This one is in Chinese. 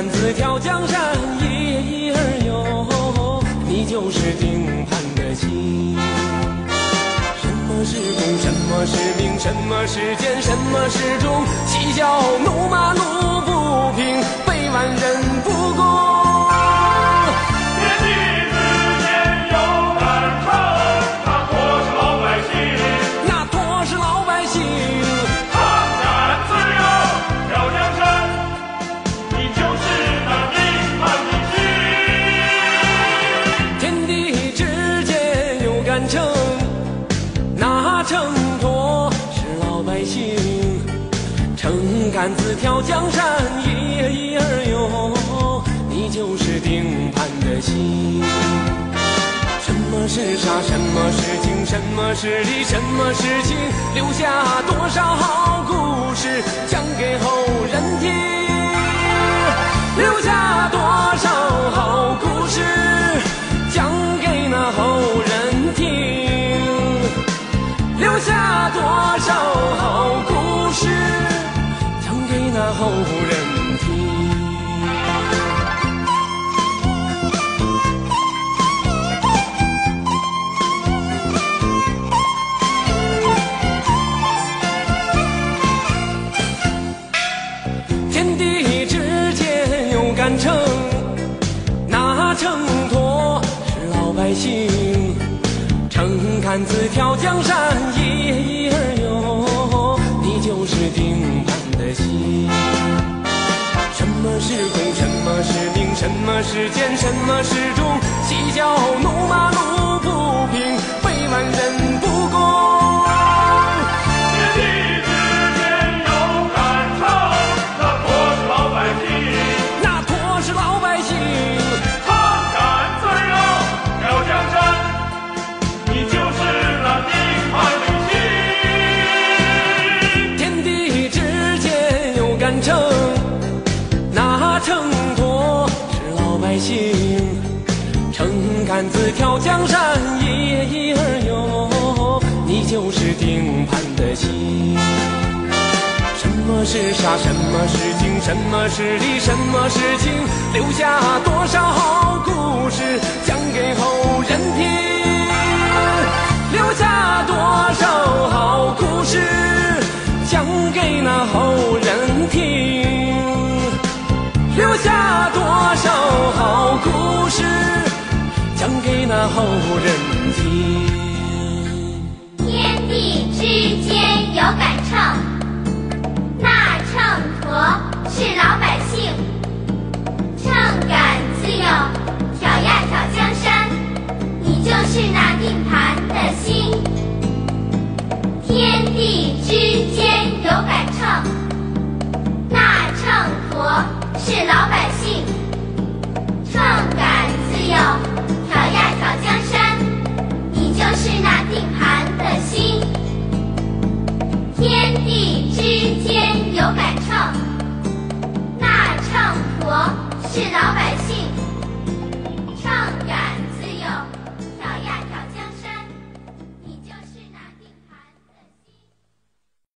杆子挑江山，一儿游，你就是定盘的心。什么是公，什么是名，什么是奸，什么是忠？嬉笑怒骂怒不平，被万人不公。秤砣是老百姓，撑杆子挑江山，一儿游，你就是定盘的心。什么是杀，什么是情，什么是理，什么是情？留下多少好故事讲给后人听？留下多少好故事讲给那后人听？留下多少好故事讲给那后人听？天地之间有杆秤，那秤砣是老百姓，撑杆子挑江山，一儿游，你就是定盘的心。什么是公，什么是名，什么是奸，什么是忠？嬉笑怒骂怒不平，被万人不公。那秤砣是老百姓，撑杆子挑江山，一儿游，你就是定盘的心。什么是杀，什么是情，什么是理，什么是情？留下多少好故事讲给后人听？留下多少好故事讲给那后人听？留下多少好故事讲给那后人听？ 天地之间有杆秤，那秤砣是老百姓，秤杆自有挑呀挑江山，你就是那定盘的心。天地之间有杆秤，那秤砣是老百姓，秤杆自有挑呀挑江山，你就是那定盘的心。天地之间有杆秤，那秤砣是老百